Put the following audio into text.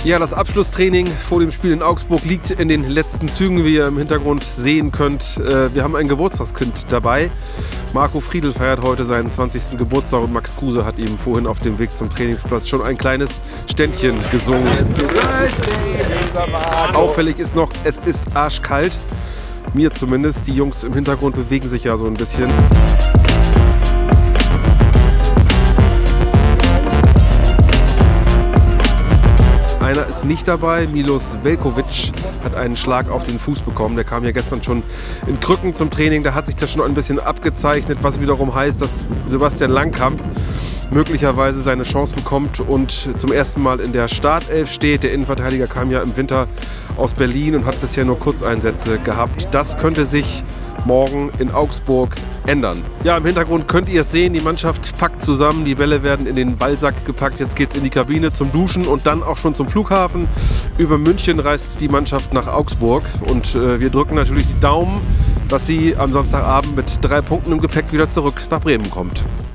Ja, das Abschlusstraining vor dem Spiel in Augsburg liegt in den letzten Zügen, wie ihr im Hintergrund sehen könnt. Wir haben ein Geburtstagskind dabei. Marco Friedl feiert heute seinen 20. Geburtstag und Max Kruse hat ihm vorhin auf dem Weg zum Trainingsplatz schon ein kleines Ständchen gesungen. Auffällig ist noch, es ist arschkalt. Mir zumindest. Die Jungs im Hintergrund bewegen sich ja so ein bisschen. Einer ist nicht dabei, Milos Veljković hat einen Schlag auf den Fuß bekommen. Der kam ja gestern schon in Krücken zum Training, da hat sich das schon ein bisschen abgezeichnet, was wiederum heißt, dass Sebastian Langkamp möglicherweise seine Chance bekommt und zum ersten Mal in der Startelf steht. Der Innenverteidiger kam ja im Winter aus Berlin und hat bisher nur Kurzeinsätze gehabt. Das könnte sich morgen in Augsburg ändern. Ja, im Hintergrund könnt ihr es sehen, die Mannschaft packt zusammen, die Bälle werden in den Ballsack gepackt, jetzt geht es in die Kabine zum Duschen und dann auch schon zum Flughafen. Über München reist die Mannschaft nach Augsburg und wir drücken natürlich die Daumen, dass sie am Samstagabend mit 3 Punkten im Gepäck wieder zurück nach Bremen kommt.